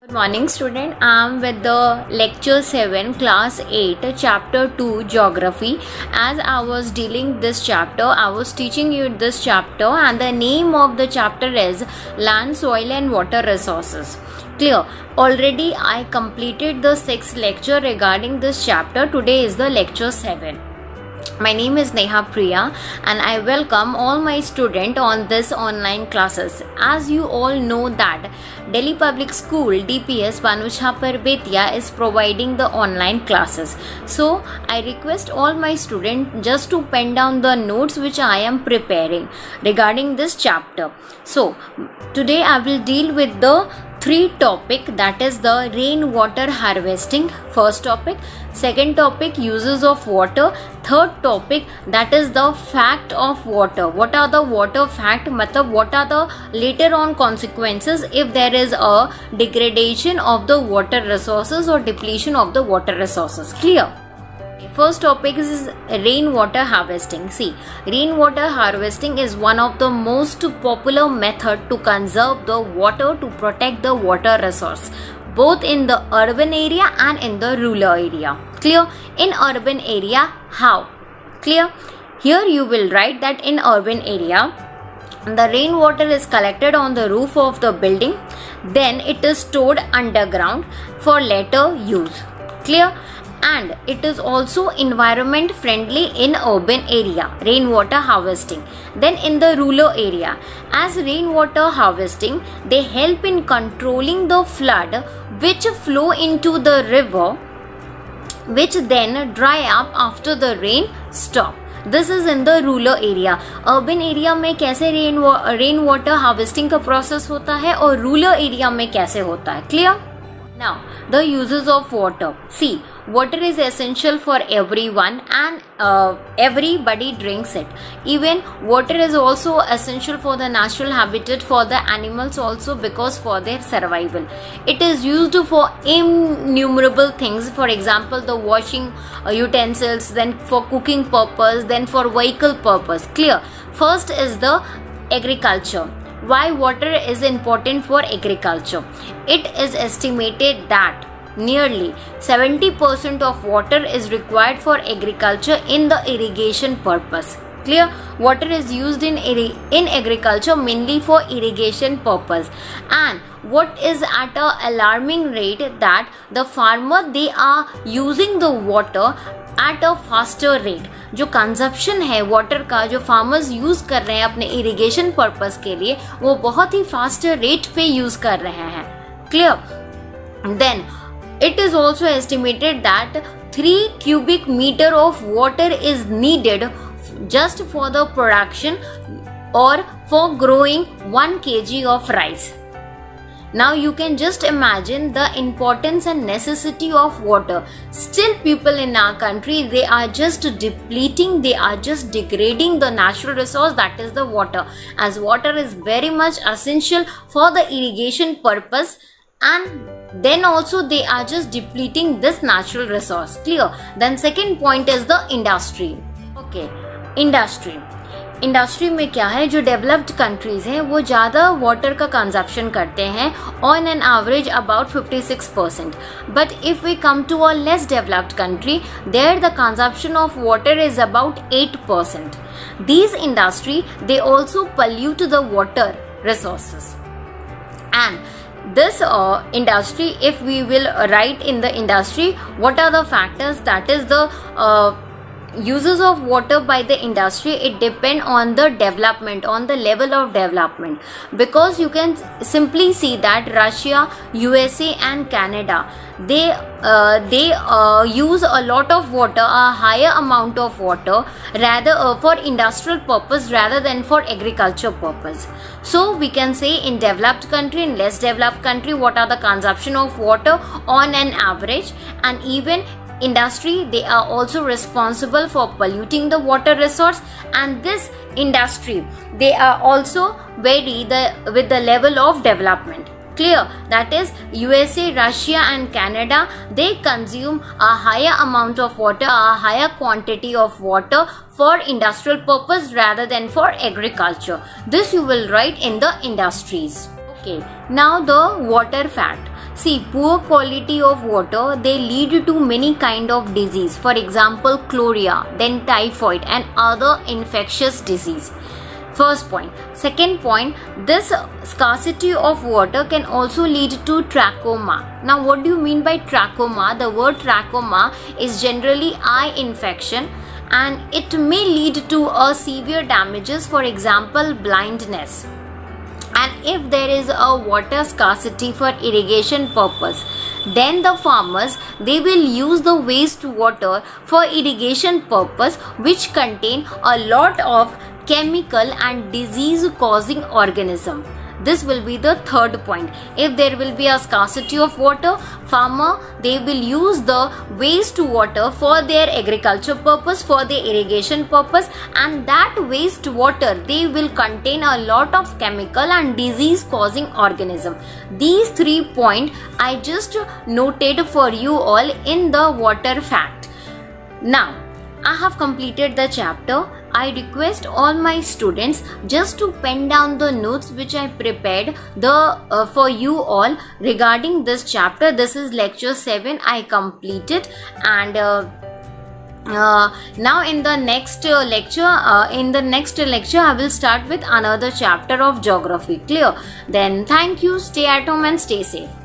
Morning student, I am with the lecture 7 class 8 chapter 2 geography. As I was dealing this chapter, I was teaching you this chapter and the name of the chapter is land, soil and water resources. Clear? Already I completed the 6th lecture regarding this chapter. Today is the lecture 7. My name is Neha Priya and I welcome all my students on this online classes. As you all know that Delhi Public School DPS Panuchapar Betia is providing the online classes. So I request all my students just to pen down the notes which I am preparing regarding this chapter. So today I will deal with the 3 topic, that is the rainwater harvesting. First topic. Second topic, uses of water. Third topic, that is the fact of water. What are the water fact? Matlab what are the later on consequences if there is a degradation of the water resources or depletion of the water resources. Clear? First topic is rainwater harvesting. See, rainwater harvesting is one of the most popular method to conserve the water, to protect the water resource, both in the urban area and in the rural area. Clear? In urban area, how? Clear? Here you will write that in urban area, the rainwater is collected on the roof of the building, then it is stored underground for later use. Clear? And it is also environment friendly in urban area, rainwater harvesting. Then in the rural area, as rainwater harvesting, they help in controlling the flood which flow into the river, which then dry up after the rain stop. This is in the rural area. Urban area में कैसे rainwater harvesting का process होता है और rural area में कैसे होता है. Clear? Now the uses of water. See, water is essential for everyone and everybody drinks it. Even water is also essential for the natural habitat, for the animals also, because for their survival. It is used for innumerable things. For example, the washing utensils, then for cooking purpose, then for vehicle purpose. Clear? First is the agriculture. Why water is important for agriculture? It is estimated that nearly 70% of water is required for agriculture in the irrigation purpose. Clear? Water is used in agriculture mainly for irrigation purpose. And what is at a alarming rate that the farmer, they are using the water at a faster rate. जो consumption है water का, जो farmers use कर रहे हैं अपने irrigation purpose के लिए, वो बहुत ही फास्ट रेट पे यूज कर रहे हैं. Clear? Then it is also estimated that 3 cubic meter of water is needed just for the production or for growing 1 kg of rice. Now you can just imagine the importance and necessity of water. Still people in our country, they are just depleting, they are just degrading the natural resource, that is the water, as water is very much essential for the irrigation purpose, and then also they are just depleting this natural resource. Clear? Then second point is the industry. Okay, industry. Industry में क्या है, जो developed countries हैं वो ज़्यादा water का consumption करते हैं, on an average about 56%. But if we come to a less developed country, there the consumption of water is about 8%. These industry they also pollute the water resources. And this industry, if we will write in the industry, what are the factors, that is the uses of water by the industry, it depend on the development, on the level of development, because you can simply see that Russia, USA and Canada, they use a lot of water, a higher amount of water, rather for industrial purpose rather than for agriculture purpose. So we can say in developed country and less developed country, what are the consumption of water on an average. And even industry, they are also responsible for polluting the water resource, and this industry, they are also vary with the level of development. Clear? That is USA, Russia and Canada, they consume a higher amount of water, a higher quantity of water for industrial purpose rather than for agriculture. This you will write in the industries. Okay, now the water fact. See, poor quality of water, they lead to many kind of disease. For example, cholera, then typhoid and other infectious disease. First point. Second point, this scarcity of water can also lead to trachoma. Now, what do you mean by trachoma? The word trachoma is generally eye infection, and it may lead to a severe damages, for example, blindness. And if there is a water scarcity for irrigation purpose, then the farmers, they will use the wastewater for irrigation purpose, which contain a lot of chemical and disease causing organism. This will be the third point. If there will be a scarcity of water, farmer, they will use the wastewater for their agriculture purpose, for their irrigation purpose, and that wastewater, they will contain a lot of chemical and disease causing organism. These 3 points I just noted for you all in the water fact. Now I have completed the chapter. I request all my students just to pen down the notes which I prepared for you all regarding this chapter. This is lecture 7 I completed, and now in the next lecture I will start with another chapter of geography. Clear? Then thank you. Stay at home and stay safe.